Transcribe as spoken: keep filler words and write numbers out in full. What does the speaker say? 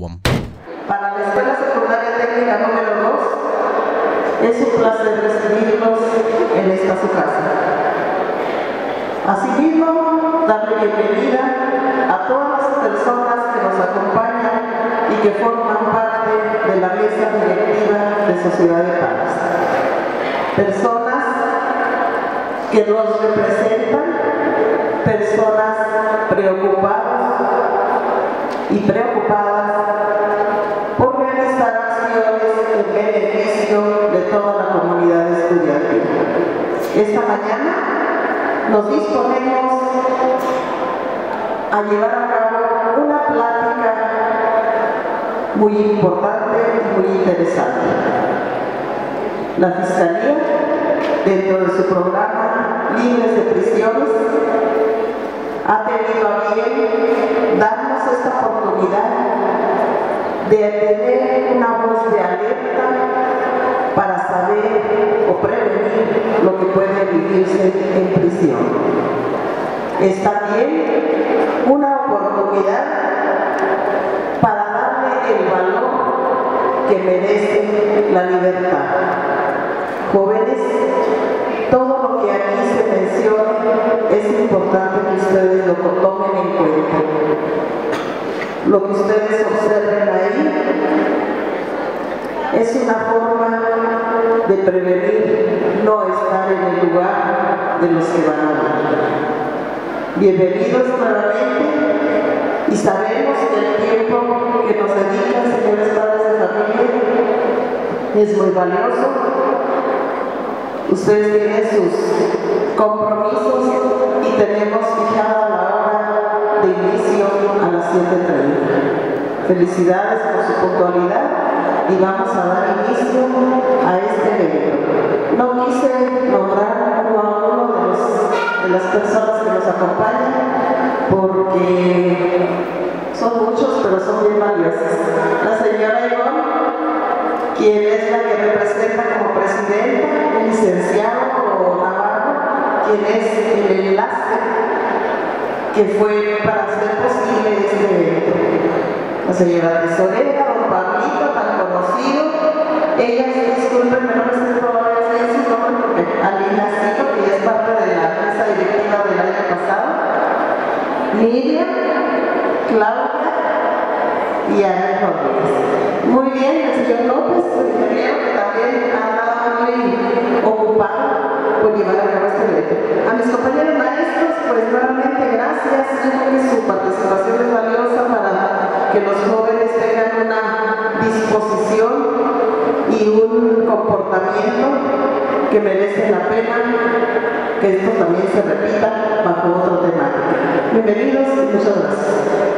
Guam. Para la Escuela Secundaria Técnica número dos, es un placer recibirlos en esta su casa. Asimismo, darle bienvenida a todas las personas que nos acompañan y que forman parte de la mesa directiva de Sociedad de Padres. Personas que nos representan, personas preocupadas y preocupadas por realizar acciones en beneficio de toda la comunidad estudiantil. Esta mañana nos disponemos a llevar a cabo una plática muy importante y muy interesante. La Fiscalía, dentro de su programa Libres de Prisiones, ha tenido a bien darnos esta oportunidad de tener una voz de alerta para saber o prevenir lo que puede vivirse en prisión. Es también una oportunidad para darle el valor que merece la libertad. Jóvenes, todo lo que aquí se menciona es importante que ustedes lo tomen en cuenta. Lo que ustedes observen ahí es una forma de prevenir no estar en el lugar de los que van a morir. Bienvenidos nuevamente y sabemos que el tiempo que nos dedican, señores padres de familia, es muy valioso. Ustedes tienen sus compromisos y tenemos fijada la hora de inicio a las siete treinta. Felicidades por su puntualidad y vamos a dar inicio a este evento. No quise nombrar uno a uno de, los, de las personas que nos acompañan porque son muchos, pero son bien valiosos. La señora Ivonne, quien es la que representa como presidenta, el licenciado Navarro, quien es el enlace que fue para hacer posible este evento. La señora tesorera, don Pablito, tan conocido. Ella, disculpen, no me sé todavía bien su nombre porque Alina Cito, que ya es parte de la mesa directiva del año pasado. Miriam, Claudia y Ana Rodríguez. Muy bien, el señor López, el ingeniero, que también ha estado muy ocupado por llevar a cabo este evento. A mis compañeros maestros, pues nuevamente gracias. Yo creo que su participación es valiosa para que los jóvenes tengan una disposición y un comportamiento que merece la pena que esto también se repita bajo otra temática. Bienvenidos y muchas gracias.